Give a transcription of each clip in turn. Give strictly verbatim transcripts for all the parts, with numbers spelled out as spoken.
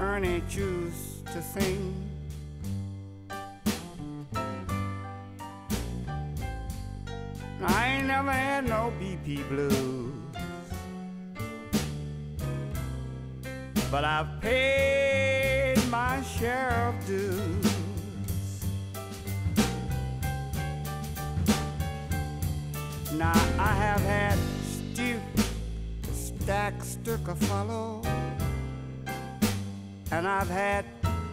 Ernie choose to sing. I ain't never had no B P blues, but I've paid my share of dues. Now I have had Steve Stack Sturka follow, and I've had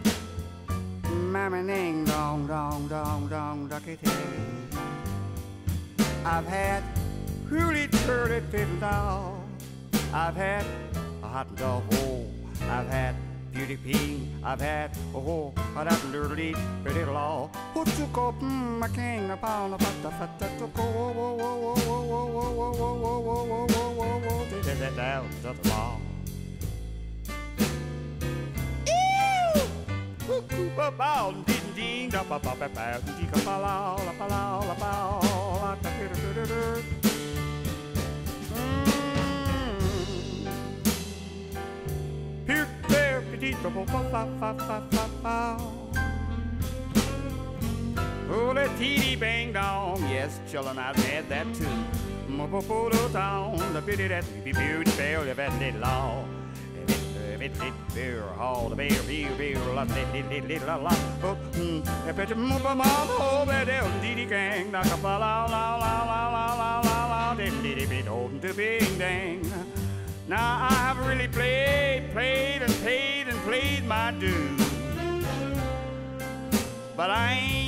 Mammy Ning Dong Dong Dong Dong Ducky Tay. I've had Hooly Turdy Fiddle. I've had a hot dog. Oh, I've had Beauty Pea. I've had oh, a that dirty pretty law. Who took up my king upon the fat fat that took oh oh oh oh oh oh oh oh oh oh oh oh oh did that down to the wall. Ew, coop up on ding ding da pa pa pa pa ding ka pa la la pa la la pa la ta da da da. Here there petit pa pa pa pa pa pa pa. Oh, the teeny bang dong, yes, chillin', I've had that too. Mo-po-po-do down, the bitty that be beauty bear, the vet little law. Bit bit beer, all the beer, beer, beer, la la la la la. Oh, hmm, I bet you move a mom, oh, but they'll diddy gang, knock up la la la la la la la la la, then diddy bit old to bing dang. Now I have really played, played and paid and played my dues, but I ain't